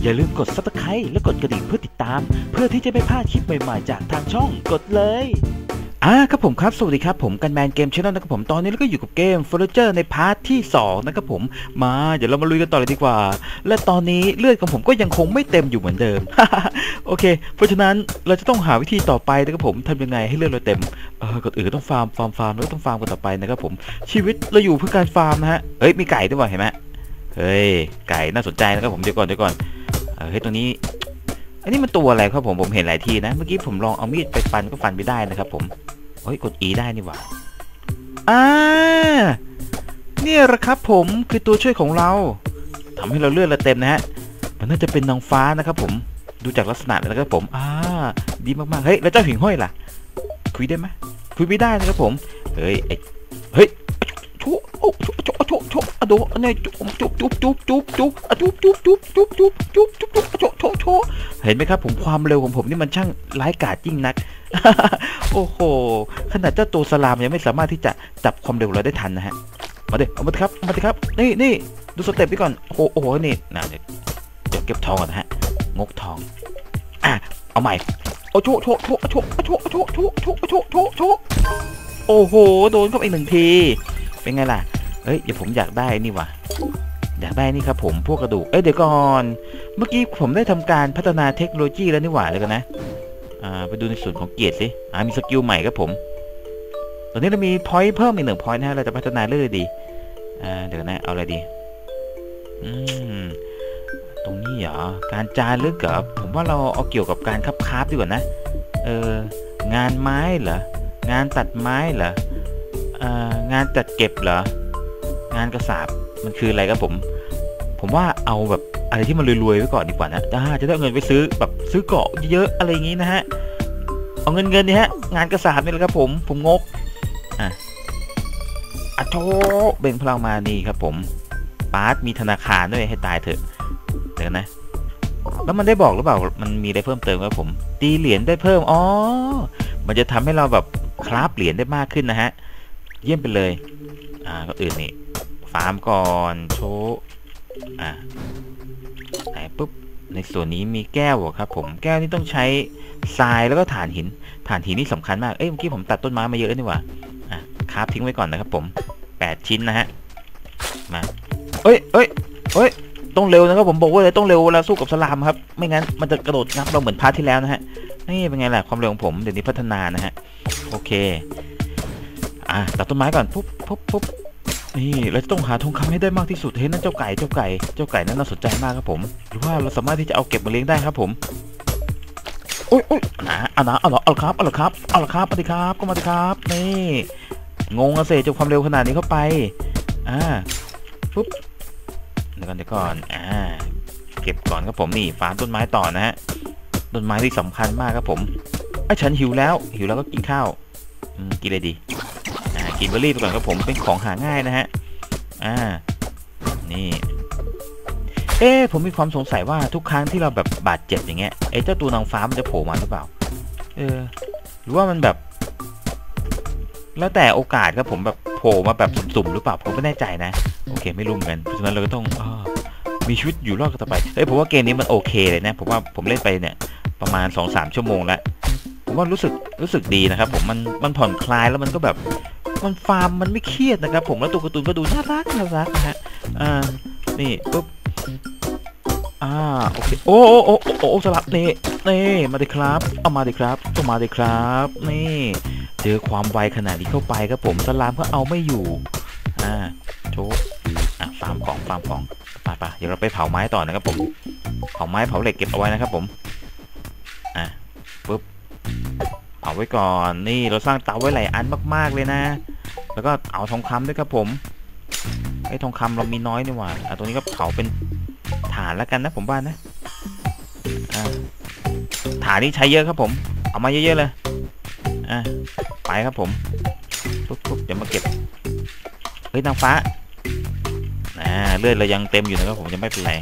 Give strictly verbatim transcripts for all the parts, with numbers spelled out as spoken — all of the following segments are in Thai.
อย่าลืมกด ซับสไครบ์ และกดกระดิ่งเพื่อติดตามเพื่อที่จะไม่พลาดคลิปใหม่ๆจากทางช่องกดเลยอ่าครับผมครับสวัสดีครับผมกันแมนเกมชาแนลนะครับผมตอนนี้เราก็อยู่กับเกม Furniture ในพาร์ทที่สองนะครับผมมาเดี๋ยวเรามาลุยกันต่อเลยดีกว่าและตอนนี้เลือดของผมก็ยังคงไม่เต็มอยู่เหมือนเดิม โอเคเพราะฉะนั้นเราจะต้องหาวิธีต่อไปนะครับผมทำยังไงให้เลือดเราเต็มเออก่อนอื่นก็ต้องฟาร์มฟาร์มฟาร์มแล้วก็ต้องฟาร์มกันต่อไปนะครับผมชีวิตเราอยู่เพื่อการฟาร์มนะฮะเฮ้ยมีไก่ด้วยว่ะเห็นไหมเฮ้ยไก่น่าสนใจนะครับผมเดี๋ยวก่อนเดี๋ยวก่อนเฮ้ยตรงนี้อันนี้มันตัวอะไรครับผมผมเห็นหลายทีนะเมื่อกี้ผมลองเอามีดไปฟันก็ฟันไม่ได้นะครับผมเฮ้ยกด E ได้นี่หว่าอ่าเนี่ยแหละครับผมคือตัวช่วยของเราทำให้เราเลือดเราเต็มนะฮะมันน่าจะเป็นนางฟ้านะครับผมดูจากลักษณะแล้วนะครับผมอ่าดีมากๆเฮ้ยแล้วเจ้าหิ่งห้อยล่ะคุยได้ไหมคุยไม่ได้นะครับผมเฮ้ยเฮ้ยชุบโอ้ชุบชุบชุบชุบอะโดเนี่ยจุ๊บจุ๊บจุ๊บจุ๊บจุ๊บจุ๊บอะจุ๊บจุ๊บจุ๊บจุ๊บจุ๊บจุ๊บจุ๊บจุ๊บชุบชุบชุบเห็นไหมครับผมความเร็วของผมนี่มันช่างร้ายกาจยิ่งนักโอ้โหขนาดเจ้าตัวสลามยังไม่สามารถที่จะจับความเร็วเราได้ทันนะฮะมาเดี๋ยวมาเถอะครับมาเถอะครับนี่นี่ดูสเต็ปนี้ก่อนโอ้โหโอ้โหนี่นะเดี๋ยวเก็บทองก่อนนะฮะงกทองอ่ะเอาใหม่โอ้โชโชโชโชโชโชโชโชโชโชโชโอ้โหโดนเข้าไปหนึ่งทีเป็นไงล่ะเฮ้ยเดี๋ยวผมอยากได้นี่ว่ะอยากได้นี่ครับผมพวกกระดูกเอ้ยเดี๋ยวก่อนเมื่อกี้ผมได้ทำการพัฒนาเทคโนโลยีแล้วนี่หว่าเลยกันนะอ่าไปดูในส่วนของเกียรติสิอ่ามีสกิลใหม่ครับผมตอนนี้เรามีพอยต์เพิ่มอีกหนึ่งพอยต์นะฮะเราจะพัฒนาเรื่อยๆดีอ่าเดี๋ยวนะเอาอะไรดีอืมตรงนี้เหรอการจารึกกับผมว่าเราเอาเกี่ยวกับการคับคราฟดีกว่านะเอองานไม้เหรองานตัดไม้เหรออ่างานจัดเก็บเหรองานกระสาบมันคืออะไรครับผมผมว่าเอาแบบอะไรที่มันรวยๆไว้ก่อนดีกว่านะจะได้เอาเงินไปซื้อแบบซื้อเกาะเยอะๆอะไรอย่างงี้นะฮะเอาเงินเงินนี่ฮะงานกระสาบนี่แหละครับผมผมงกอ่ะอะโชเบ่งพลังมานี่ครับผมปาร์ตมีธนาคารด้วยให้ตายเถอะเดี๋ยวนะแล้วมันได้บอกหรือเปล่ามันมีอะไรเพิ่มเติมครับผมตีเหรียญได้เพิ่มอ๋อมันจะทำให้เราแบบคราฟเหรียญได้มากขึ้นนะฮะเยี่ยมไปเลยอ่าก็อื่นนี่ฟาร์มก่อนโชว์อ่ะไหนปุ๊บในส่วนนี้มีแก้วครับผมแก้วนี่ต้องใช้ทรายแล้วก็ถ่านหินถ่านหินนี่สำคัญมากเอ้ยเมื่อกี้ผมตัดต้นไม้มาเยอะนี่หว่าอ่ะคราฟทิ้งไว้ก่อนนะครับผมแปดชิ้นนะฮะมาเอ้ยเอ้ยเอ้ยต้องเร็วนะครับผมบอกว่าเลยต้องเร็วเวลาสู้กับสลามครับไม่งั้นมันจะกระโดดงับเราเหมือนพาร์ทที่แล้วนะฮะนี่เป็นไงล่ะความเร็วของผมเดี๋ยวนี้พัฒนานะฮะโอเคอ่ะตัดต้นไม้ก่อนปุ๊บปุ๊บปุ๊บนี่เราจะต้องหาทองคำให้ได้มากที่สุดเห็นนั่นเจ้าไก่เจ้าไก่เจ้าไก่นั้นน่าสนใจมากครับผมหรือว่าเราสามารถที่จะเอาเก็บมาเลี้ยงได้ครับผมโอ้ยโอ้ยนะเอานะเอาหรอเอาครับเอาหรอครับเอาหรอครับมาดิครับก็มาดิครับนี่งงอะเสจบความเร็วขนาดนี้เข้าไปอ่าปุ๊บเดี๋ยวก่อนเดี๋ยวก่อนอ่าเก็บก่อนครับผมนี่ฟาร์มต้นไม้ต่อนะฮะต้นไม้ที่สำคัญมากครับผมไอ้ฉันหิวแล้วหิวแล้วก็กินข้าวอืมกินอะไรดีกินเบอร์รี่ไปก่อนครับผมเป็นของหาง่ายนะฮะอ่านี่เอ๊ะผมมีความสงสัยว่าทุกครั้งที่เราแบบบาดเจ็บอย่างเงี้ยไอ้เจ้าตัวนางฟ้ามันจะโผล่มาหรือเปล่าเออหรือว่ามันแบบแล้วแต่โอกาสครับผมแบบโผล่มาแบบสุ่มๆหรือเปล่าผมไม่แน่ใจนะโอเคไม่รู้เหมือนกันเพราะฉะนั้นเราก็ต้องอมีชีวิตอยู่รอดกันต่อไปเฮ้ยผมว่าเกมนี้มันโอเคเลยนะผมว่าผมเล่นไปเนี่ยประมาณ สองสาม ชั่วโมงแล้วผมว่ารู้สึกรู้สึกดีนะครับผมมันมันผ่อนคลายแล้วมันก็แบบมันฟาร์มมันไม่เครียดนะครับผมแล้วตัวการ์ตูนก็ดูน่ารักน่ารักนะฮะอ่านี่ปุ๊บอ่าโอเคโอ้โอ้โอ้โอ้สลับนี่นี่มาดิครับเอามาดิครับต้องมาดิครับนี่เจอความไวขนาดนี้เข้าไปครับผมสลามก็เอาไม่อยู่อ่าโชว์อ่ะฟาร์มของฟาร์มของไปไปเดี๋ยวเราไปเผาไม้ต่อนะครับผมเผาไม้เผาเหล็กเก็บเอาไว้นะครับผมอ่ะปุ๊บเอาไว้ก่อนนี่เราสร้างเตาไว้หลายอันมากๆเลยนะแล้วก็เอาทองคำด้วยครับผมไอ้ทองคำเรามีน้อยนี่หว่าอ่ะตรงนี้ก็เผาเป็นฐานแล้วกันนะผมว่านะอ่าฐานนี้ใช้เยอะครับผมเอามาเยอะๆเลยอ่ะไปครับผมปุ๊บปุ๊บเดี๋ยวมาเก็บเฮ้ยนางฟ้าอ่าเลือดเรายังเต็มอยู่นะครับผมจะไม่เป็นไร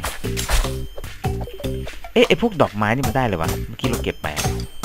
เอ๊ะไอ้พวกดอกไม้นี่มันได้เลยวะเมื่อกี้เราเก็บไป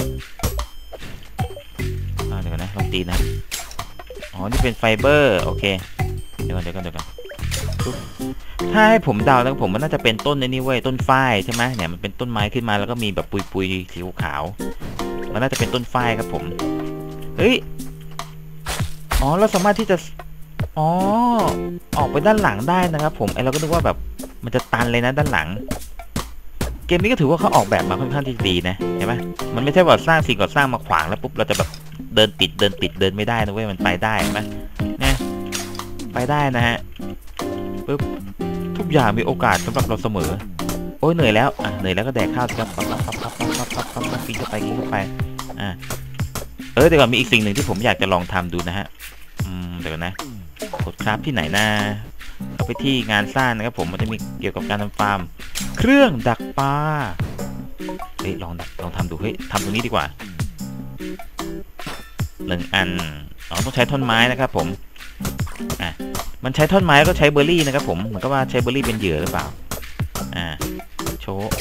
เดี๋ยวนะลองตีนะอ๋อนี่เป็นไฟเบอร์โอเคเดี๋ยวก่อนเดี๋ยวก่อนเดี๋ยวก่อนถ้าให้ผมเดาแล้วผมมันน่าจะเป็นต้นในนี่เว้ยต้นฝ้ายใช่ไหมเนี่ยมันเป็นต้นไม้ขึ้นมาแล้วก็มีแบบปุยๆสีขาวมันน่าจะเป็นต้นฝ้ายครับผมเฮ้ยอ๋อเราสามารถที่จะอ๋อออกไปด้านหลังได้นะครับผมไอเราก็นึกว่าแบบมันจะตันเลยนะด้านหลังเกมนี้ก็ถือว่าเขาออกแบบมาค่อนข้างที่ดีนะเห็นไหมมันไม่ใช่ว่าสร้างสิ่งก่อสร้างมาขวางแล้วปุ๊บเราจะแบบเดินติดเดินติดเดินไม่ได้นะเว้ยมันไปได้ไหมเนี่ยไปได้นะฮะปุ๊บทุกอย่างมีโอกาสสำหรับเราเสมอโอ้ยเหนื่อยแล้วอ่ะเหนื่อยแล้วก็แดกข้าวสิครับปั๊บปั๊บปั๊บปั๊บปั๊บปั๊บปั๊บปั๊บกินเข้าไปกินเข้าไปอ่ะเออเดี๋ยวก่อนมีอีกสิ่งหนึ่งที่ผมอยากจะลองทำดูนะฮะอืมเดี๋ยวนะกดคราฟที่ไหนนะเอาไปที่งานสร้างนะครับผมมันจะมีเกี่ยวกับการทำฟาร์มเครื่องดักปลาเฮ้ยลองดักลองทำดูเฮ้ยทำตรงนี้ดีกว่าหนึ่งอันอ๋อต้องใช้ท่อนไม้นะครับผมอ่ะมันใช้ท่อนไม้ก็ใช้เบอร์รี่นะครับผมเหมือนกับว่าใช้เบอร์รี่เป็นเหยื่อหรือเปล่าอ่าโชว์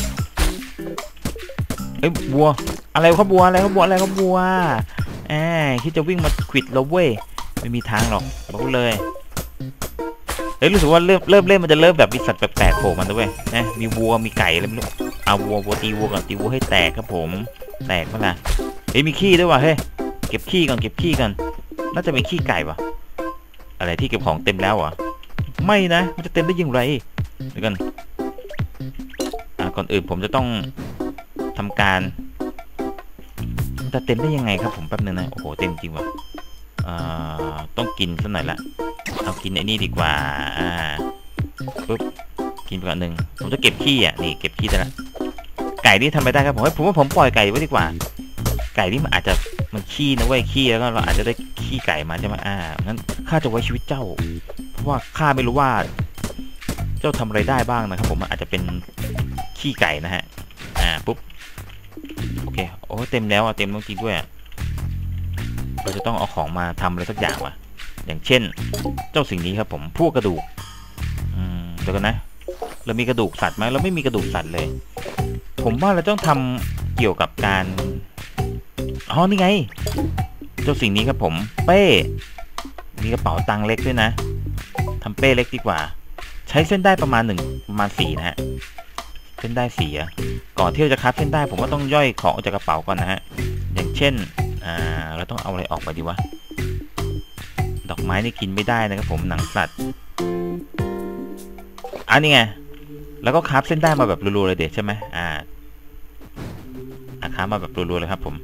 เอ้ยบัวอะไรครับบัวอะไรครับบัวอะไรครับบัวแอบคิดจะวิ่งมาขวิดเราเว้ยไม่มีทางหรอกบอกเลยเฮ้ยรู้สึกว่าเริ่มเริ่มเล่นมันจะเริ่มแบบมีสัตว์แปลกๆโผล่มาด้วยนะมีวัวมีไก่อะไรไม่รู้เอาวัววัวตีวัวก่อนตีวัวให้แตกครับผมแตกเมื่อไหร่เฮ้ยมีขี้ด้วยว่ะเฮ้ยเก็บขี้ก่อนเก็บขี้ก่อนน่าจะเป็นขี้ไก่ป่ะอะไรที่เก็บของเต็มแล้วอ่ะไม่นะมันจะเต็มได้ยังไงเดี๋ยวกันอ่าก่อนอื่นผมจะต้องทำการมันจะเต็มได้ยังไงครับผมแป๊บนึงนะโอ้โหเต็มจริงว่ะอ่าต้องกินสักหน่อยละเอากินไอ้นี่ดีกว่าอ่าปุ๊บกินไปก่อนหนึ่งผมจะเก็บขี้อ่ะนี่เก็บขี้ได้ละไก่ที่ทำไปได้ครับผมผมว่าผมปล่อยไก่ไว้ดีกว่าไก่ที่มันอาจจะมันขี้นะเว้ยขี้แล้วก็เราอาจจะได้ขี้ไก่มาใช่ไหมอ่างั้นข้าจะไว้ชีวิตเจ้าเพราะว่าข้าไม่รู้ว่าเจ้าทำอะไรได้บ้างนะครับผมอาจจะเป็นขี้ไก่นะฮะอ่าปุ๊บโอเคโอ้เต็มแล้วอ่ะเต็มจริงด้วยเราจะต้องเอาของมาทำอะไรสักอย่างว่ะอย่างเช่นเจ้าสิ่งนี้ครับผมพวกกระดูกอืมเดี๋ยวกันนะเรามีกระดูกสัตว์ไหมเราไม่มีกระดูกสัตว์เลยผมว่าเราต้องทำเกี่ยวกับการอ๋อนี่ไงเจ้าสิ่งนี้ครับผมเป้มีกระเป๋าตังค์เล็กด้วยนะทำเป้เล็กดีกว่าใช้เส้นได้ประมาณหนึ่งประมาณสี่นะฮะเส้นได้สี่อะก่อนที่เราจะคัดเส้นได้ผมก็ต้องย่อยของออกจากกระเป๋าก่อนนะฮะอย่างเช่นอ่าเราต้องเอาอะไรออกไปดีวะดอกไม้นี่กินไม่ได้นะครับผมหนังสัตว์อันนี้ไงแล้วก็คัดเส้นได้มาแบบรัวๆเลยเด็ดใช่ไหมอ่าอาคามาแบบรัวๆเลยครับผม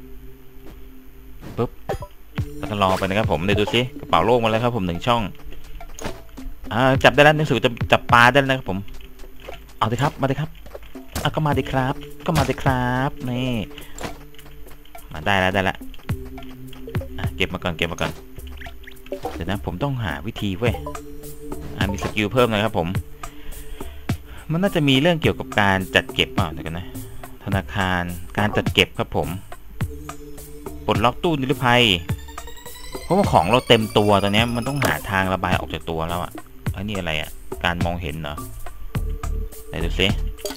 ปุ๊บแล้วก็รอไปนะครับผมเดี๋ยวดูสิกระเป๋าโล่งมาแล้วครับผมหนึ่งช่องอ่าจับได้แล้วหนังสือจะจับปลาได้แล้วนะครับผมเอาเลยครับมาเลยครับอ่ะก็มาดิครับก็มาดิครับนี่มาได้แล้วได้แล้วอ่ะเก็บมาก่อนเก็บมาก่อนเดี๋ยวนะผมต้องหาวิธีเว้ยอ่ามีสกิลเพิ่มนะครับผมมันน่าจะมีเรื่องเกี่ยวกับการจัดเก็บอ่ะเดี๋ยวกันนะธนาคารการจัดเก็บครับผมปลดล็อกตู้นิรภัยเพราะว่าของเราเต็มตัวตอนนี้มันต้องหาทางระบายออกจากตัวแล้วอ่ะไอ้นี่อะไรอ่ะการมองเห็นเหรอไหนดูซิ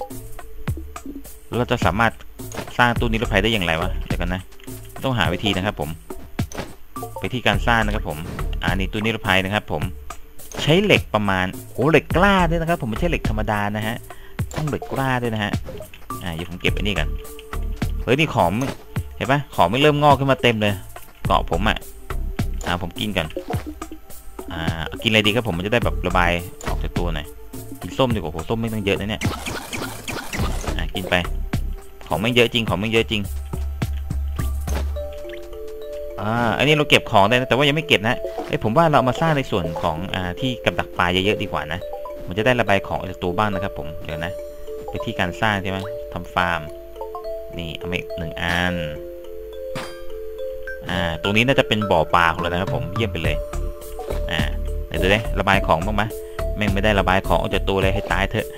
เราจะสามารถสร้างตู้นิรภัยได้อย่างไรวะเดี๋ยวกันนะต้องหาวิธีนะครับผมไปที่การสร้างนะครับผมอ่านี่ตู้นิรภัยนะครับผมใช้เหล็กประมาณโอ้เหล็กกล้าด้วยนะครับผมไม่ใช่เหล็กธรรมดานะฮะต้องเหล็กกล้าด้วยนะฮะอ่าเดี๋ยวผมเก็บไอ้นี่กันเฮ้ยนี่ของเห็นปะของไม่เริ่มงอกขึ้นมาเต็มเลยเกาะผมอ่ะอ่าผมกินกันอ่ากินอะไรดีครับผมมันจะได้แบบระบายออกจากตัวหน่อยกินส้มดีกว่าโหส้มไม่ต้องเยอะนะเนี่ยอ่ากินไปของไม่เยอะจริงของไม่เยอะจริงอ่าอันนี้เราเก็บของได้นะแต่ว่ายังไม่เก็บนะไอ้ผมว่าเราเอามาสร้างในส่วนของอ่าที่กับดักปลาเยอะๆดีกว่านะมันจะได้ระบายของออกจากตัวบ้างนะครับผมเดี๋ยวนะไปที่การสร้างใช่ไหมทำฟาร์มนี่เอามาอีกหนึ่งอันอ่าตรงนี้น่าจะเป็นบ่อปลาของเรานะครับผมเยี่ยมไปเลยอ่าเดี๋ยวดูดิระบายของบ้างไหมแม่งไม่ได้ระบายของออกจากตัวเลยให้ตายเถอะ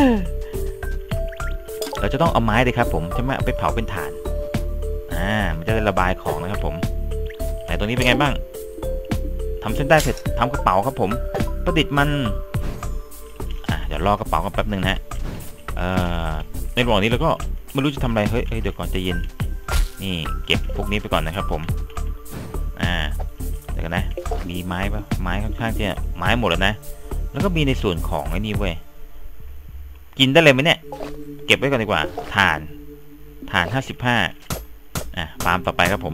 เราจะต้องเอาไม้เลยครับผมใช่ไหมไปเผาเป็นถ่านอ่ามันจะได้ระบายของนะครับผมไหนตัวนี้เป็นไงบ้างทำเส้นได้เสร็จทำกระเป๋าครับผมประดิษฐ์มันอ่าเดี๋ยวรอกระเป๋ากันแป๊บหนึ่งนะเอ่อในระหว่างนี้เราก็ไม่รู้จะทำอะไรเฮ้ยเดี๋ยวก่อนใจเย็นนี่เก็บพวกนี้ไปก่อนนะครับผมอ่าเดี๋ยวกันนะมีไม้ปะไม้ค่อนข้างจะไม้หมดแล้วนะแล้วก็มีในส่วนของไอ้นี่เว้ยกินได้เลยไหมเนี่ยเก็บไว้ก่อนดีกว่าถ่านถ่านห้าสิบห้าอ่ะฟาร์มต่อไปครับผม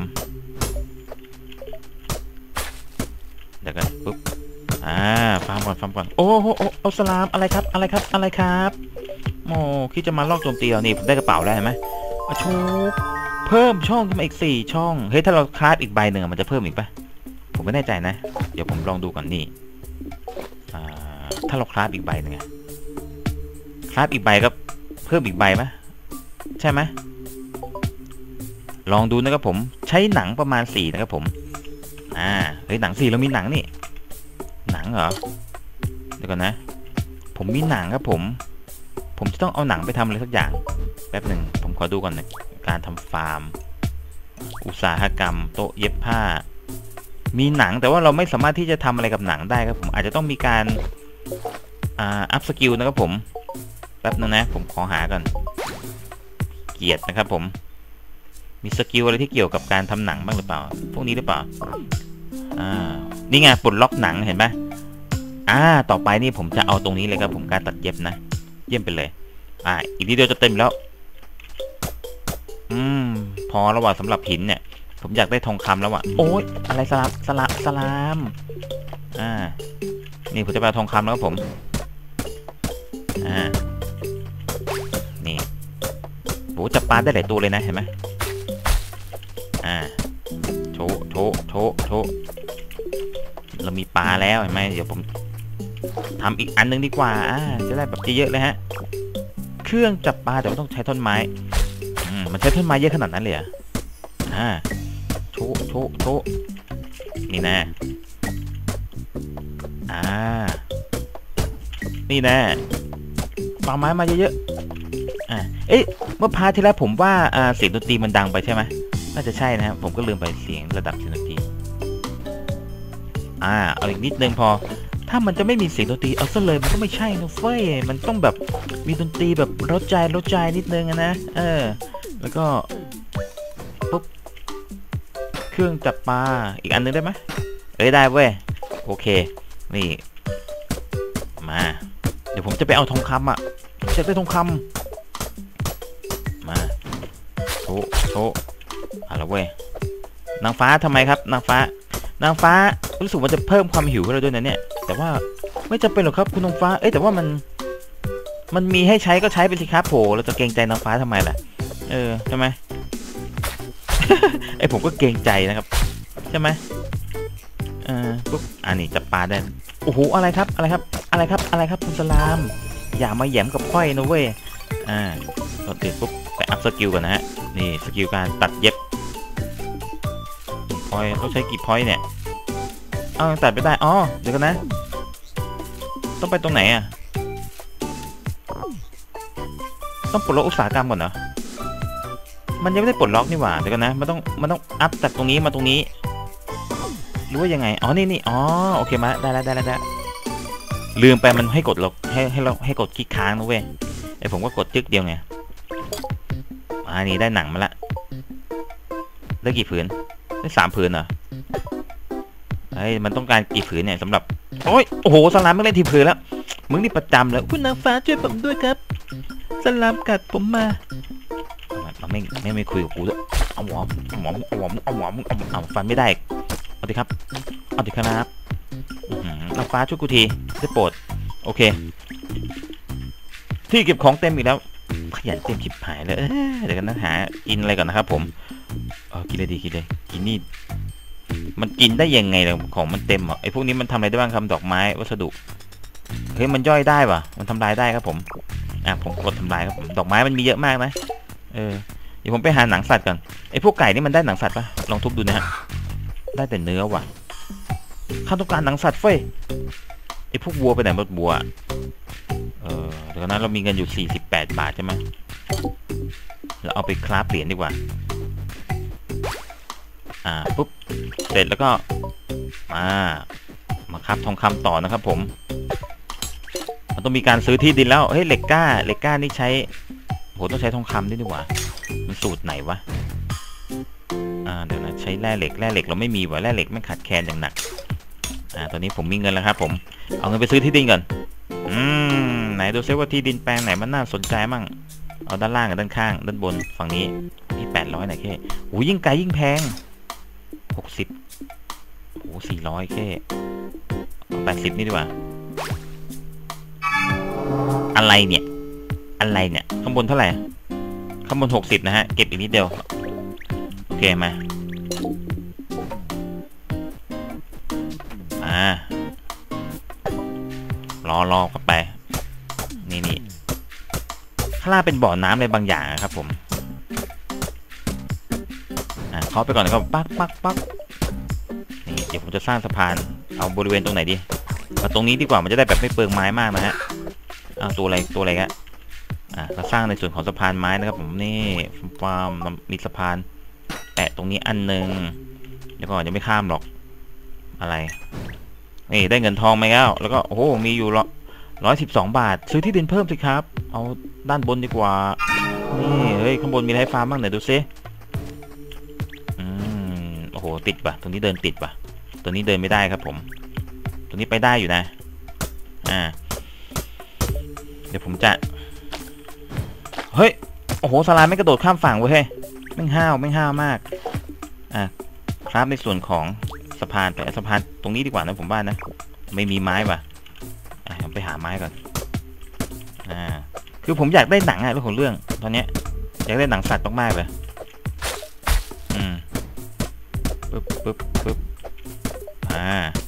เดี๋ยวกันปุ๊บอ่าฟาร์มก่อนฟาร์มก่อนโอ้โหโอ้เอาสลามอะไรครับอะไรครับอะไรครับโอ้คิดจะมาลอกโจมตีเรานี่ผมได้กระเป๋าแล้วเห็นไหมอ่ะชูเพิ่มช่องขึ้นมาอีกสี่ช่องเฮ้ยถ้าเราคราฟอีกใบหนึ่งมันจะเพิ่มอีกปะผมไม่แน่ใจนะเดี๋ยวผมลองดูก่อนนี่อ่าถ้าเราคราฟอีกใบหนึ่งคราฟอีกใบก็เพิ่มอีกใบไหมใช่ไหมลองดูนะครับผมใช้หนังประมาณสี่นะครับผมอ่าเฮ้ยหนังสี่เรามีหนังนี่หนังเหรอเดี๋ยวก่อนนะผมมีหนังครับผมผมจะต้องเอาหนังไปทำอะไรสักอย่างแป๊บหนึ่งผมขอดูก่อนนะการทำฟาร์มอุตสาหกรรมโต๊ะเย็บผ้ามีหนังแต่ว่าเราไม่สามารถที่จะทำอะไรกับหนังได้ครับผมอาจจะต้องมีการอ่าอัพสกิลนะครับผมแป๊บนึงนะผมขอหาก่อนเกียรตินะครับผมมีสกิลอะไรที่เกี่ยวกับการทำหนังบ้างหรือเปล่าพวกนี้หรือเปล่าอ่านี่ไงปลดล็อกหนังเห็นไหมอ่าต่อไปนี่ผมจะเอาตรงนี้เลยครับผมการตัดเย็บนะเยี่ยมไปเลยอ่าอีกทีเดียวจะเต็มแล้วอืมพอแล้วว่ะสำหรับหินเนี่ยผมอยากได้ทองคำแล้วว่ะโอ๊ยอะไรสลามสลามสลามอ่านี่ผมจะไปเอาทองคำแล้วครับผมอ่านี่โหจับปลาได้หลายตัวเลยนะเห็นไหมอ่าโชโชโชโชเรามีปลาแล้วเห็นไหมเดี๋ยวผมทำอีกอันนึงดีกว่าอ่าจะได้แบบเยอะๆเลยฮะเครื่องจับปลาแต่ว่าต้องใช้ท่อนไม้อืมมันใช้ท่อนไม้เยอะขนาดนั้นเลยอ่ะอ่าโชโชโชนี่นะอ่านี่นะปลาไม้มาเยอะๆอ่าเอ๊ะเมื่อพาร์ทที่แล้วผมว่าอ่าเสียงดนตรีมันดังไปใช่ไหมน่าจะใช่นะครับผมก็ลืมไปเสียงระดับเสียงดนตรีอ่าเอาอีกนิดนึงพอถ้ามันจะไม่มีเสียงดนตรีเอาซะเลยมันก็ไม่ใช่นะเฟ้ยมันต้องแบบมีดนตรีแบบร้าวใจร้าวใจนิดนึงนะเออแล้วก็ปุ๊บเครื่องจับปลาอีกอันนึงได้ไหมเอ้ยได้เว้ยโอเคนี่มาเดี๋ยวผมจะไปเอาทองคำอ่ะจะได้ทองคำมาโชโชเอาละเว้ยนางฟ้าทำไมครับนางฟ้านางฟ้ารู้สึกว่าจะเพิ่มความหิวให้เราด้วยนะเนี่ยแต่ว่าไม่จำเป็นหรอกครับคุณนางฟ้าเอ้ยแต่ว่ามันมันมีให้ใช้ก็ใช้ไปสิครับโผเราจะเกรงใจนางฟ้าทำไมล่ะเออใช่ไหม ไอผมก็เกรงใจนะครับใช่ไหมเออปุ๊บอันนี้จับปลาได้โอ้โหอะไรครับอะไรครับอะไรครับอะไรครับคุณสลามอย่ามาแหยมกับพ่อยนะเว้ยอ่าตอนตื่นปุ๊บไปอัพสกิลก่อนนะฮะนี่สกิลการตัดเย็บพอยต้องใช้กี่พอยเนี่ยอ้าวตัดไม่ได้อ๋อเดี๋ยวกันนะต้องไปตรงไหนอ่ะต้องปลดล็อกอุตสาหกรรมก่อนเหรอมันยังไม่ได้ปลดล็อกนี่หว่าเดี๋ยวกันนะมันต้องมันต้องอัพจากตรงนี้มาตรงนี้หรือว่ายังไงอ๋อนี่นี่อ๋อโอเคมาได้แล้วได้แล้วได้ลืมไปมันให้กดล็อกให้ให้เราให้กดคลิกค้างนะเว้ยไอผมก็กดจึ๊กเดียวไงอันนี้ได้หนังมาละได้กี่ผืนได้สามผืนเหรอไอ้มันต้องการกี่ผืนเนี่ยสำหรับโอ้ยโอ้โหสลามไม่เล่นทีผืนแล้วมึงนี่ประจำแล้วคุณนางฟ้าช่วยผมด้วยครับสลามกัดผมมามันไม่ไม่ไม่คุยกับกูด้วยเอาหมอเอาหมอเอาหมอเอาหมอเอาเอาฟันไม่ได้เอาดิครับเอาดิครับนางฟ้าช่วยกูทีได้โปรดโอเคที่เก็บของเต็มอีกแล้วขยันเต็มชิบหายเลยเดี๋ยวกันนะหากินอะไรก่อนนะครับผมเออกินเลยดีกินเลยกินนี่มันกินได้ยังไงเลยของมันเต็มอ่ะไอพวกนี้มันทำอะไรได้บ้างครับดอกไม้วัสดุเฮ้ยมันย่อยได้ป่ะมันทำลายได้ครับผมอ่ะผมกดทำลายครับผมดอกไม้มันมีเยอะมากนะเออเดี๋ยวผมไปหาหนังสัตว์ก่อนไอพวกไก่นี่มันได้หนังสัตว์ป่ะลองทุบดูนะฮะได้แต่เนื้อว่ะข้าต้องการหนังสัตว์เฟ้ยไอพวกวัวไปไหนหมดวัวเออเดี๋ยวนั้นเรามีเงินอยู่สี่สิบแปดบาทใช่ไหมเราเอาไปคราฟเหรียญดีกว่าอ่าปุ๊บเสร็จแล้วก็มามาครับทองคำต่อนะครับผมมันต้องมีการซื้อที่ดินแล้วเฮ้ยเหล็กก้าเหล็กก้านี่ใช้โหต้องใช้ทองคำด้วยดีกว่ามันสูตรไหนวะอ่าเดี๋ยวนะใช้แร่เหล็กแร่เหล็กเราไม่มีว่ะแร่เหล็กไม่ขาดแคลนอย่างหนักอ่าตอนนี้ผมมีเงินแล้วครับผมเอาเงินไปซื้อที่ดินก่อนอืมไหนดูซิว่าที่ดินแปลงไหนมันน่าสนใจมั่งเอาด้านล่างกับด้านข้างด้านบนฝั่งนี้นี่แปดร้อยหน่อยแค่โอ้ยิ่งไกลยิ่งแพงหกสิบโอ้สี่ร้อยแค่แปดสิบนี่ดีกว่าอะไรเนี่ยอะไรเนี่ยข้างบนเท่าไหร่ข้างบนหกสิบนะฮะเก็บอีกนิดเดียวโอเคมารอรอเข้าไปนี่นี่ข้างล่างเป็นบ่อน้ำอะไรบางอย่างครับผมอ่าเคาะไปก่อนนะครับปักปักปักนี่เดี๋ยวผมจะสร้างสะพานเอาบริเวณตรงไหนดีเอาตรงนี้ดีกว่ามันจะได้แบบไม่เปลืองไม้มากนะฮะเอาตัวอะไรตัวอะไรกันอ่าเราสร้างในส่วนของสะพานไม้นะครับผมนี่ฟาร์มมีสะพานแตะตรงนี้อันหนึ่งเดี๋ยวก่อนจะไม่ข้ามหรอกอะไรนี่ได้เงินทองมาแล้วแล้วก็โอ้โหมีอยู่ละร้อยสิบสองบาทซื้อที่ดินเพิ่มสิครับเอาด้านบนดีกว่านี่เฮ้ยข้างบนมีอะไรฟาร์มบ้างไหนดูซิอืมโอ้โหติดป่ะตรงนี้เดินติดป่ะตัวนี้เดินไม่ได้ครับผมตัวนี้ไปได้อยู่นะอ่าเดี๋ยวผมจะเฮ้ยโอ้โหสไลด์ไม่กระโดดข้ามฝั่งเว้ยเฮ้ยแม่งห้าวแม่งห้าวมากอ่ะครับในส่วนของสะพานไปสะพานตรงนี้ดีกว่านะผมว่านะไม่มีไม้ป่ะอ่ะไปหาไม้ก่อนอ่าคือผมอยากได้หนังอะเรื่องของเรื่องตอนเนี้ยอยากได้หนังสัตว์มากๆเลยอืมปึ๊บปึ๊บปึ๊บอ่า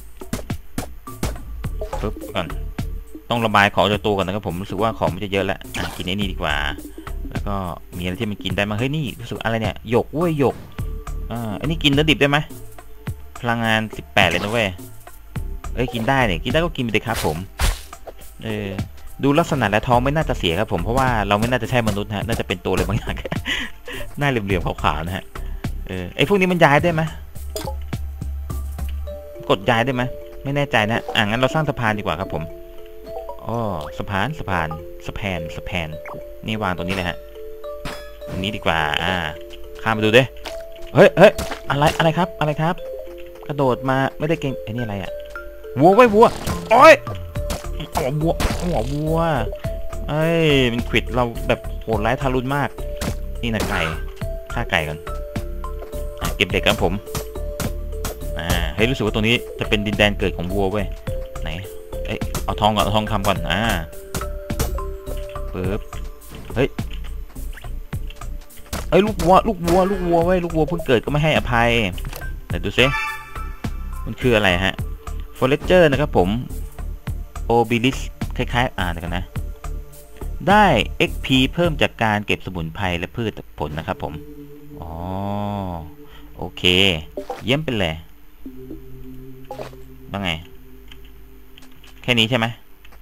ปึ๊บก่อนต้องระบายของจากตัวก่อนนะครับผมรู้สึกว่าของมันจะเยอะแล้วอ่ะกินไอ้นี่ดีกว่าแล้วก็มีอะไรที่มันกินได้มั้งเฮ้ยนี่รู้สึกอะไรเนี่ยหยกเว้ยหยกอ่าอันนี้กินเนื้อดิบได้ไหมพลังงานสิบแปดเลยนะเว้ยเอ้ยกินได้เนี่ยกินได้ก็กินไปเลยครับผมเออดูลักษณะและท้องไม่น่าจะเสียครับผมเพราะว่าเราไม่น่าจะใช่มนุษย์ฮะน่าจะเป็นตัวอะไรบางอย่าง หน้าเหลี่ยมๆขาวๆนะฮะเออไอพวกนี้มันย้ายได้ไหมกดย้ายได้ไหมไม่แน่ใจนะอ่ะงั้นเราสร้างสะพานดีกว่าครับผมอ๋อสะพานสะพานสะพานสะพานนี่วางตรงนี้เลยฮะตรงนี้ดีกว่าอ่าข้ามไปดูดิเฮ้ยเฮ้ยอะไรอะไรครับอะไรครับกระโดดมาไม่ได้เก่งไอ้นี่อะไรอ่ะวัวไว้วัวโอ้ยอ๋อวัวอ๋อวัวเอ้ยมันขวิดเราแบบโหดร้ายทารุณมากนี่นะไก่ฆ่าไก่กันเก็บเด็กกันผมอ่าเฮ้ยรู้สึกว่าตรงนี้จะเป็นดินแดนเกิดของวัวเว้ยไหนเอ้ยเอาทองก่อนเอาทองคำก่อนอ่าปึ๊บเฮ้ยเอ้ยลูกวัวลูกวัวลูกวัวเว้ยลูกวัวเพิ่งเกิดก็ไม่ให้อภัยเดี๋ยวดูซิมันคืออะไรฮะฟอเรสเจอร์นะครับผมโอบิลิสคล้ายๆอ่านกันนะได้ เอ็ก พี เพิ่มจากการเก็บสมุนไพรและพืชผลนะครับผมอ๋อโอเคเยี่ยมไปเลยว่าไงแค่นี้ใช่ไหม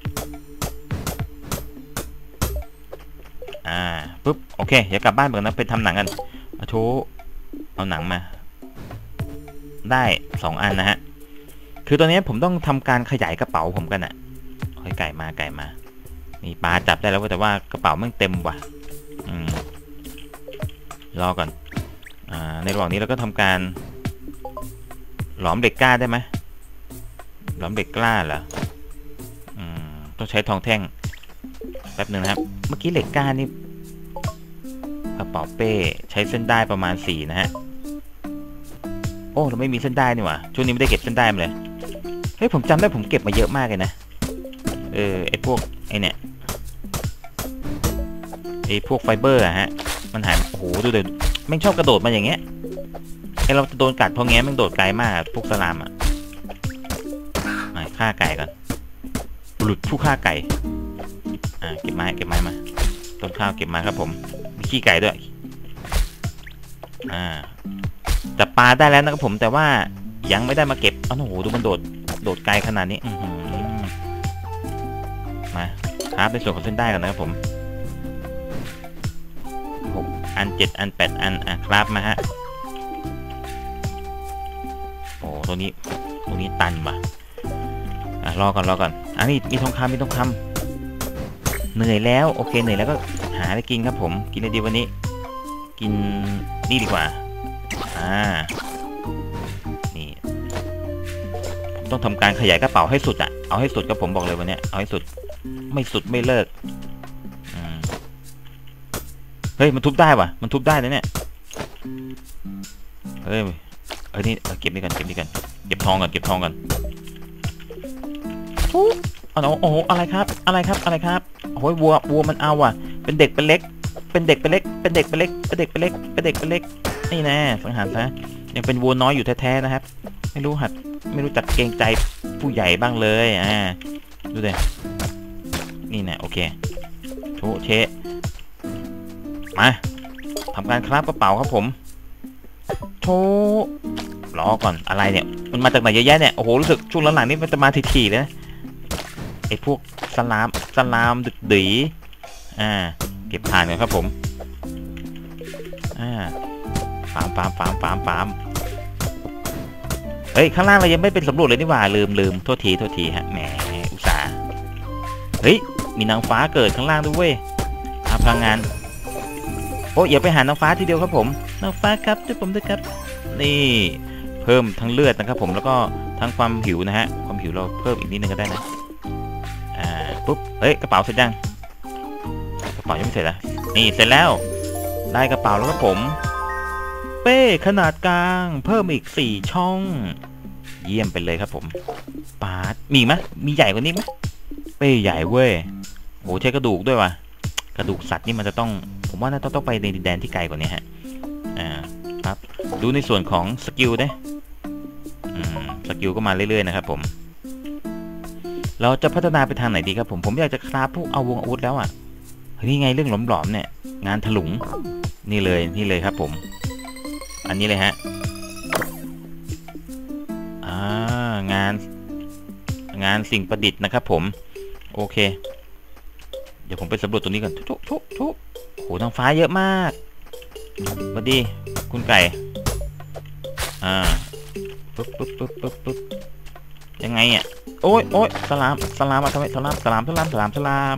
อ่าปุ๊บโอเคเดี๋ยวกลับบ้านก่อนนะไปทำหนังกันเอาโชว์เอาหนังมาได้สองอันนะฮะคือตอนนี้ผมต้องทำการขยายกระเป๋าผมกันอะค่อยไก่มาไก่มานี่ปลาจับได้แล้วแต่ว่ากระเป๋ามันเต็มว่ะอืมรอก่อนอ่าในระหว่างนี้เราก็ทำการหลอมเด็กกล้าได้ไหมหลอมเด็กกล้าเหรออืมต้องใช้ทองแท่งแป๊บหนึ่งนะครับเมื่อกี้เหล็กกล้านี่กระเป๋าเป้ใช้เส้นได้ประมาณสี่นะฮะโอ้เราไม่มีเส้นได้นี่หว่าช่วงนี้ไม่ได้เก็บเส้นได้มาเลยเฮ้ยผมจำได้ผมเก็บมาเยอะมากเลยนะเออไอพวกไอเนี่ยไอพวกไฟเบอร์อะฮะมันหายโอ้โหดูเดี๋ยวแม่งชอบกระโดดมาอย่างเงี้ยไอเราจะโดนกัดเพราะงี้แม่งโดดไกลมากพวกสลามอะมาฆ่าไก่ก่อนหลุดผู้ฆ่าไก่อ่าเก็บไม้เก็บไม้มาต้นข้าวเก็บมาครับผมมีขี้ไก่ด้วยอ่าจับปลาได้แล้วนะครับผมแต่ว่ายังไม่ได้มาเก็บอ้าวโอ้โหดูมันโดดโดดไกลขนาดนี้มาครับในส่วนของเส้นได้กันนะครับผมหกอันเจ็ดอันแปดอันอ่ะครับมาฮะโอ้ตัวนี้ตัวนี้ตันว่ะอ่ะรอก่อนรอก่อนอันนี้มีทองคำมีทองคำเหนื่อยแล้วโอเคเหนื่อยแล้วก็หาอะไรกินครับผมกินอะไรดีวันนี้กินนี่ดีกว่าอ่านี่ผมต้องทำการขยายกระเป๋าให้สุดอ่ะเอาให้สุดก็ผมบอกเลยวันนี้เอาให้สุดไม่สุดไม่เลิกเฮ้ยมันทุบได้ว่ะมันทุบได้นะเนี่ยเฮ้ยเฮ้ยนี่เก็บนี่กันเก็บนี่กันเก็บทองก่อนเก็บทองก่อนทุบอ๋อโอ้โหอะไรครับอะไรครับอะไรครับโอ้ยวัววัวมันเอาว่ะเป็นเด็กเป็นเล็กเป็นเด็กเป็นเล็กเป็นเด็กเป็นเล็กเป็นเด็กเป็นเล็กเป็นเด็กเป็นเล็กนี่แน่สังหารซะยังเป็นวัวน้อยอยู่แท้ๆนะครับไม่รู้หัดไม่รู้จักเกรงใจผู้ใหญ่บ้างเลยอ่าดูดินี่แน่โอเคโชเชมาทำการคราฟกระเป๋าครับผมโชรอก่อนอะไรเนี่ยมันมาจากไหนเยอะแยะเนี่ยโอ้โหรู้สึกช่วงหลังๆนี้มันจะมาถี่ๆเลยนะไอ้พวกสลามสลามดึกดีอ่าเก็บถ่านกันครับผมอ่าฟาร์มฟาร์มฟาร์มฟาร์มฟาร์มเฮ้ยข้างล่างเรายังไม่เป็นสำรวจเลยนี่หว่าลืมลืมโทษทีโทษทีฮะแหมอุตส่าห์เฮ้ยมีนางฟ้าเกิดข้างล่างด้วยเว้ยอาพลังงานโอ้อย่าไปหานางฟ้าทีเดียวครับผมนางฟ้าครับช่วยผมด้วยครับนี่เพิ่มทั้งเลือดนะครับผมแล้วก็ทั้งความหิวนะฮะความหิวเราเพิ่มอีกนิดนึงก็ได้นะอ่าปุ๊บเฮ้ยกระเป๋าเสร็จยังกระเป๋ายังไม่เสร็จอ่ะนี่เสร็จแล้วได้กระเป๋าแล้วครับผมเป้ขนาดกลางเพิ่มอีกสี่ช่องเยี่ยมไปเลยครับผมปาดมีไหมมีใหญ่กว่านี้ไหมเป้ใหญ่เว้ยโหใช้กระดูกด้วยว่ะกระดูกสัตว์นี่มันจะต้องผมว่าน่าจะต้องไปในดินแดนที่ไกลกว่านี้ฮะอ่าครับดูในส่วนของสกิลเด้อืมสกิลก็มาเรื่อยๆนะครับผมเราจะพัฒนาไปทางไหนดีครับผมผมอยากจะคราฟพวกเอาวงอาวุธแล้วอ่ะนี่ไงเรื่องหลอมๆเนี่ยงานถลุงนี่เลยนี่เลยครับผมอันนี้เลยฮะอ่างานงานสิ่งประดิษฐ์นะครับผมโอเคเดี๋ยวผมไปสำรวจตรงนี้ก่อนทุกทุกทุกโหทางฟ้าเยอะมากสวัสดีคุณไก่อ่าปึ๊บปึ๊บปึ๊บปึ๊บปึ๊บยังไงอ่ะโอ้ยโอ้ยสลามสลามมาทำไมสลามสลามสลามสลามสลาม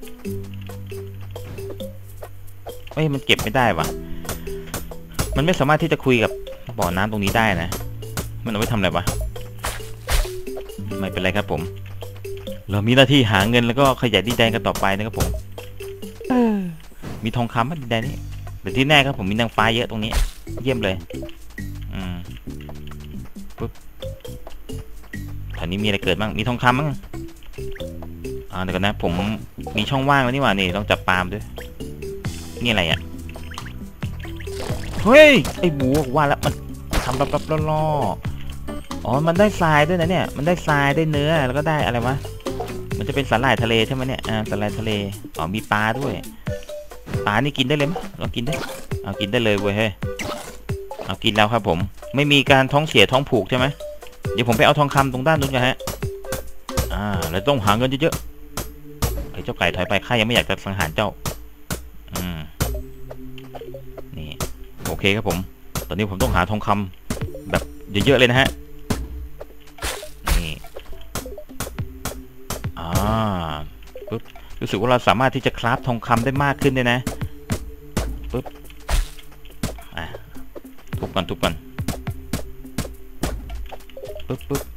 เฮ้ยมันเก็บไม่ได้ว่ะมันไม่สามารถที่จะคุยกับบ่อน้ำตรงนี้ได้นะมันเอาไว้ทำอะไรวะไม่เป็นไรครับผมเรามีหน้าที่หาเงินแล้วก็ขยายดินแดนกันต่อไปนะครับผมมีทองคำมั้ยดินแดนนี้แต่ที่แน่ครับผมมีนางฟ้าเยอะตรงนี้เยี่ยมเลยอืมปุ๊บแถวนี้มีอะไรเกิดบ้างมีทองคำมั้งอ่าเดี๋ยวกันนะผมมีช่องว่างแล้วนี่หว่านี่ต้องจับปาล์มด้วยนี่อะไรอ่ะเฮ้ยไอ้บูว่าแล้วมันทำรับๆล่อๆอ๋อมันได้ทรายด้วยนะเนี่ยมันได้ทรายได้เนื้อแล้วก็ได้อะไรวะมันจะเป็นสาหร่ายทะเลใช่ไหมเนี่ยอ่าสาหร่ายทะเลอ๋อมีปลาด้วยปลานี่กินได้เลยไหมเรากินได้เอากินได้เลยเว้ยเฮ้ยเอากินแล้วครับผมไม่มีการท้องเสียท้องผูกใช่ไหมเดี๋ยวผมไปเอาทองคำตรงด้านนู้นกันฮะอ่าแล้วต้องหาเงินเยอะๆไอ้เจ้าไก่ถอยไปข้ายังไม่อยากจะสังหารเจ้าอืมนี่โอเคครับผมตอนนี้ผมต้องหาทองคำแบบเยอะๆเลยนะฮะนี่อ่าปึ๊บรู้สึกว่าเราสามารถที่จะคราฟทองคำได้มากขึ้นเลยนะปึ๊บอ่ะทุบกันทุบกันปึ๊บปึ๊บ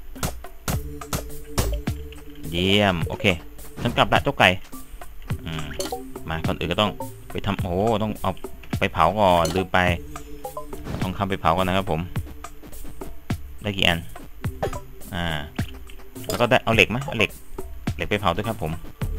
เยี่ยมโอเคฉันกลับละเจ้าไก่อืมมาก่อนอื่นก็ต้องไปทำโอ้ต้องเอาไปเผาก่อนลืมไปทองคำไปเผาก่อนนะครับผมได้กี่อันอ่าแล้วก็ได้เอาเหล็กไหมเอาเหล็กเหล็กไปเผาด้วยครับผม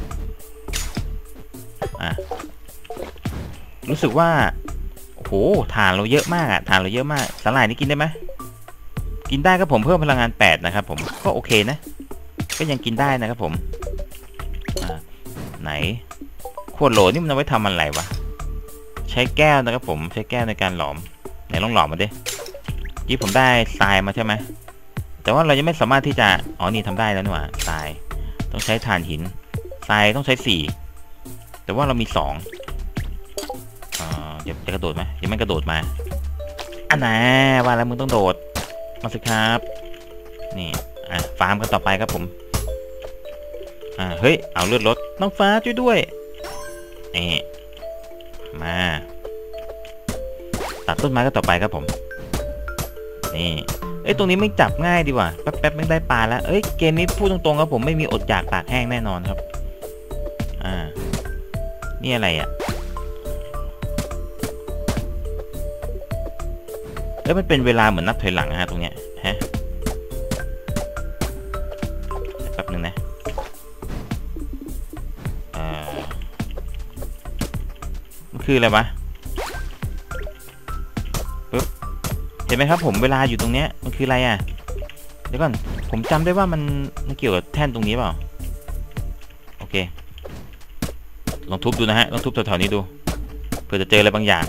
อ่ารู้สึกว่าโอ้โหถ่านเราเยอะมากอ่ะถ่านเราเยอะมากสาหร่ายนี่กินได้ไหมกินได้ครับผมเพิ่มพลังงานแปดนะครับผมก็โอเคนะก็ยังกินได้นะครับผมอ่าไหนขวดโหลนี่มันเอาไว้ทำอะไรวะใช้แก้วนะครับผมใช้แก้วในการหลอมไหนลองหลอมมาดิยี่ผมได้ทรายมาใช่ไหมแต่ว่าเรายังไม่สามารถที่จะอ๋อนี่ทำได้แล้วนี่หว่าทรายต้องใช้ถ่านหินทรายต้องใช้สี่แต่ว่าเรามีสองอ่าจะจะกระโดดไหมยังไม่กระโดดมาอันไหนว่าแล้วมึงต้องโดดมาสิครับนี่อ่ะฟาร์มกันต่อไปครับผมอ่าเฮ้ยเอาเลือดรถน้องฟ้าช่วยด้วยนี่มาตัดต้นไม้ก็ต่อไปครับผมนี่เอ้ยตรงนี้ไม่จับง่ายดีกว่าแป๊บๆไม่ได้ปลาแล้วเอ้ยเกมนี้พูดตรงๆครับผมไม่มีอดอยากปากแห้งแน่นอนครับอ่านี่อะไรอ่ะเอ้ยมันเป็นเวลาเหมือนนับถอยหลังฮะตรงเนี้ยฮะแป๊บนึงนะอ่ามันคืออะไรวะปึ๊บเห็นไหมครับผมเวลาอยู่ตรงเนี้ยมันคืออะไรอ่ะเดี๋ยวก่อนผมจำได้ว่ามันมันเกี่ยวกับแท่นตรงนี้เปล่าโอเคลองทุบดูนะฮะลองทุบแถวๆนี้ดูเพื่อจะเจออะไรบางอย่าง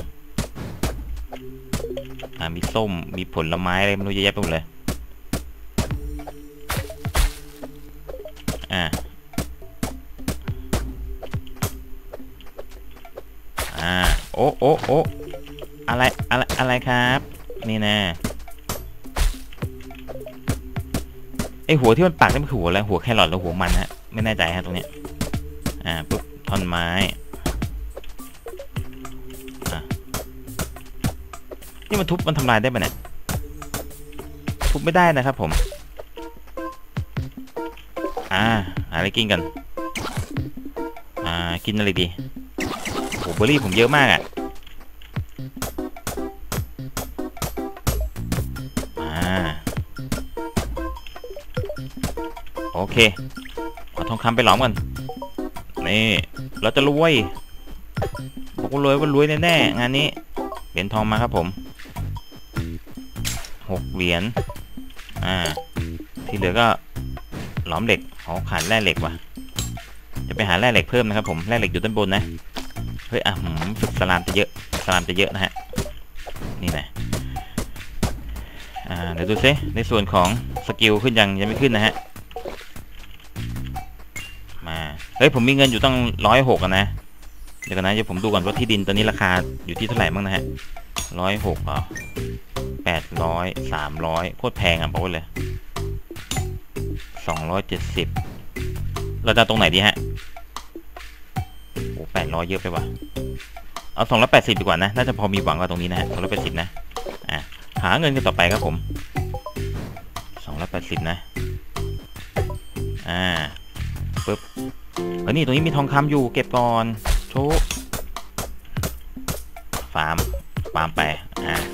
อ่ามีส้มมีผลไม้อะไรไม่รู้เยอะแยะไปหมดเลยอ่าอ่าโอ้โอ้โอ้อะไรอะไรอะไรครับนี่นะไอหัวที่มันปากนี่มันคือหัวอะไรหัวแครอทหรือหัวมันฮะไม่แน่ใจฮะตรงเนี้ยอ่าปุ๊บท่อนไม้อ่ะนี่มันทุบมันทำลายได้ปะเนี่ยทุบไม่ได้นะครับผมอ่าอะไรกินกันอ่ากินอะไรดีโอ้เบอร์รี่ผมเยอะมากอ่ะอ่าโอเคเอาทองคำไปหลอมกันนี่เราจะรวยบอกว่ารวยว่ารวยแน่ๆงานนี้เหรียญทองมาครับผมหกเหรียญอ่าที่เหลือก็หลอมเหล็กอ๋อขาดแร่เหล็กว่ะจะไปหาแร่เหล็กเพิ่มนะครับผมแร่เหล็กอยู่ด้านบนนะเฮ้ยอ่ะผมฝึกสลามจะเยอะสลามจะเยอะนะฮะนี่นะอ่าเดี๋ยวดูซิในส่วนของสกิลขึ้นยังยังไม่ขึ้นนะฮะมาเฮ้ยผมมีเงินอยู่ตั้งร้อยหกนะเดี๋ยวกันนะเดี๋ยวผมดูก่อนว่าที่ดินตอนนี้ราคาอยู่ที่เท่าไหร่บ้างนะฮะร้อยหกอ่ะแปดร้อยสามร้อยโคตรแพงอ่ะบอกไว้เลยสองร้อยเจ็ดสิบเราจะตรงไหนดีฮะโอ้แปดร้อยเยอะไปว่ะเอาสองร้อยแปดสิบดีกว่านะน่าจะพอมีหวังกับตรงนี้นะฮะสองร้อยแปดสิบนะอ่ะหาเงินกันต่อไปครับผมสองร้อยแปดสิบนะอ่าปึ๊บเฮ้ยนี่ตรงนี้มีทองคำอยู่เก็บก่อนโชว์ฟาร์มฟาร์มไปอ่า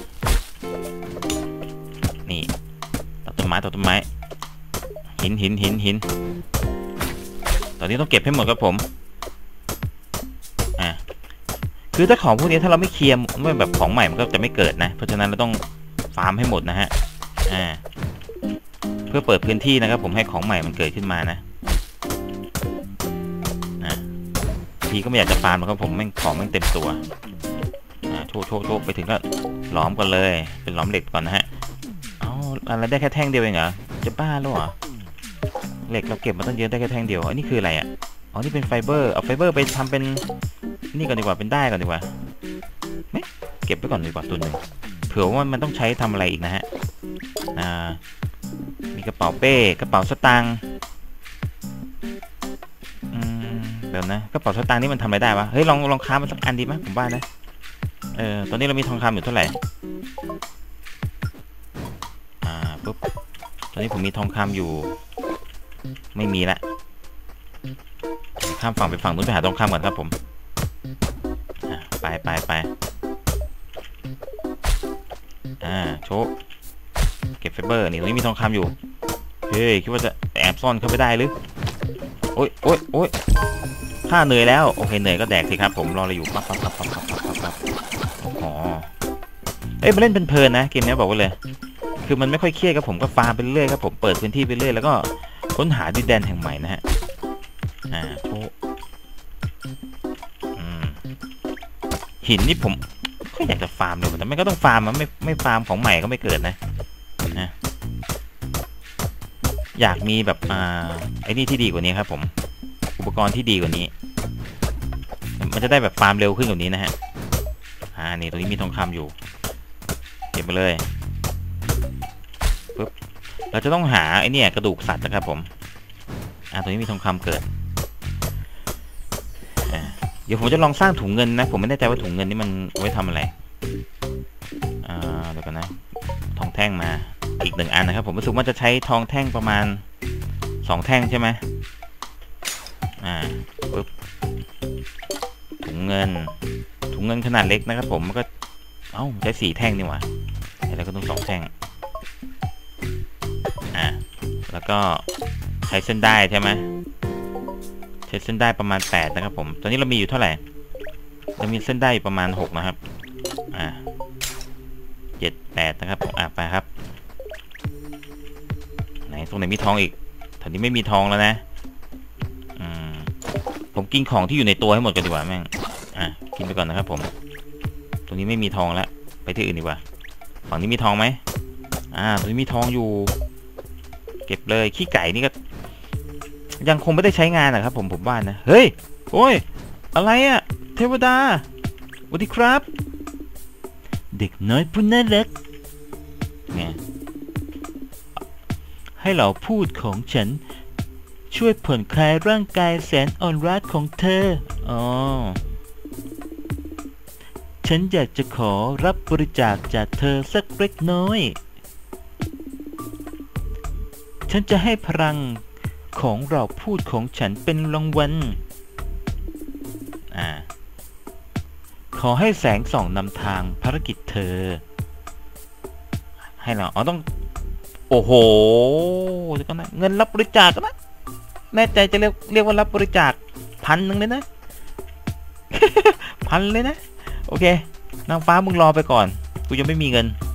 นี่ตัดต้นไม้ตัดต้นไม้หินหินหินหินตอนนี้ต้องเก็บให้หมดครับผมอ่าคือถ้าของพวกนี้ถ้าเราไม่เคลียร์ไม่แบบของใหม่มันก็จะไม่เกิดนะเพราะฉะนั้นเราต้องฟาร์มให้หมดนะฮะอ่าเพื่อเปิดพื้นที่นะครับผมให้ของใหม่มันเกิดขึ้นมานะทีก็ไม่อยากจะฟาร์มแล้วครับผมแม่งของแม่งเต็มตัวอ่าโชว์โชว์โชว์ไปถึงก็หลอมกันเลยเป็นหลอมเหล็กก่อนนะฮะเอาอะไรได้แค่แท่งเดียวเองเหรอจะบ้าหรอเหล็กเราเก็บมาตั้งเยอะได้แค่แท่งเดียวอันนี้คืออะไรอ่ะอ๋อนี่เป็นไฟเบอร์เอาไฟเบอร์ไปทำเป็นนี่ก่อนดีกว่าเป็นได้ก่อนดีกว่าเนี่ยเก็บไปก่อนดีกว่าตัวหนึ่งเผื่อว่ามันต้องใช้ทำอะไรอีกนะฮะอ่ามีกระเป๋าเป้กระเป๋าสตางค์เดี๋ยวนะกระเป๋าสตางค์นี่มันทำอะไรได้วะเฮ้ยลองลองค้ามันสักอันดีไหมผมว่านะเออตอนนี้เรามีทองคำอยู่เท่าไหร่อ่าปุ๊บตอนนี้ผมมีทองคำอยู่ไม่มีละข้ามฝั่งไปฝั่งนู้นไปหาทองคำก่อนครับผมอ่าไปไปไปอ่าโชว์เก็บไฟเบอร์นี่ตรงนี้มีทองคำอยู่เฮ้ยคิดว่าจะแอบซ่อนเข้าไปได้หรือโอ๊ยโอ๊ยโอ๊ยถ้าเหนื่อยแล้วโอเคเหนื่อยก็แดกสิครับผมรอเราอยู่ปั๊บปั๊บปั๊บปั๊บปั๊บปั๊บปั๊บอ๋อเอ้ยมาเล่นเป็นเพลินนะเกมนี้บอกไว้เลยคือมันไม่ค่อยเครียดครับผมก็ฟาร์มไปเรื่อยครับผมเปิดพื้นที่ไปเรื่อยแล้วก็ค้นหาดินแดนแห่งใหม่นะฮะอ่าโชว์หินนี่ผมก็อยากจะฟาร์มเลยแต่ไม่ก็ต้องฟาร์มมันไม่ไม่ฟาร์มของใหม่ก็ไม่เกิดนะนะอยากมีแบบอ่าไอ้นี่ที่ดีกว่านี้ครับผมอุปกรณ์ที่ดีกว่านี้มันจะได้แบบฟาร์มเร็วขึ้นกว่านี้นะฮะอ่านี่ตรงนี้มีทองคำอยู่เก็บไปเลยปึ๊บเราจะต้องหาไอ้นี่กระดูกสัตว์นะครับผมอ่าตรงนี้มีทองคำเกิดอ่าเดี๋ยวผมจะลองสร้างถุงเงินนะผมไม่แน่ใจว่าถุงเงินนี่มันไว้ทำอะไรอ่าเดี๋ยวกันนะทองแท่งมาอีกหนึ่งอันนะครับผมรู้สึกว่าจะใช้ทองแท่งประมาณสองแท่งใช่ไหมอ่าปึ๊บถุงเงินถุงเงินขนาดเล็กนะครับผมมันก็เอ้าใช้สี่แท่งนี่หว่าแล้วก็ต้องสองแท่งอ่าแล้วก็ใช้เส้นได้ใช่ไหมใช้เส้นได้ประมาณแปดนะครับผมตอนนี้เรามีอยู่เท่าไหร่เรามีเส้นได้ประมาณหกนะครับอ่าเจ็ดแปดนะครับผมอ่ะไปครับไหนตรงไหนมีทองอีกแถวนี้ไม่มีทองแล้วนะอืมผมกินของที่อยู่ในตัวให้หมดกันดีกว่าแม่งอ่ะกินไปก่อนนะครับผมตรงนี้ไม่มีทองแล้วไปที่อื่นดีกว่าฝั่งนี้มีทองไหมอ่าตรงนี้มีทองอยู่เก็บเลยขี้ไก่นี่ก็ยังคงไม่ได้ใช้งานนะครับผมผมว่านะเฮ้ยโอ้ยอะไรอะเทวดาสวัสดีครับเด็กน้อยผู้น่ารักไงให้เราพูดของฉันช่วยผ่อนคลายร่างกายแสนอ่อนร้าของเธออ๋อฉันอยากจะขอรับบริจาคจากเธอสักเล็กน้อยฉันจะให้พลังของเราพูดของฉันเป็นรางวัลอ่าขอให้แสงส่องนำทางภารกิจเธอให้เราอ๋อต้องโอ้โหเดี๋ยวก่อนนะเงินรับบริจาคนะแน่ใจจะเรียกเรียกว่ารับบริจาคพันหนึ่งเลยนะ พันเลยนะโอเคนางฟ้ามึงรอไปก่อนกูยังไม่มีเงิน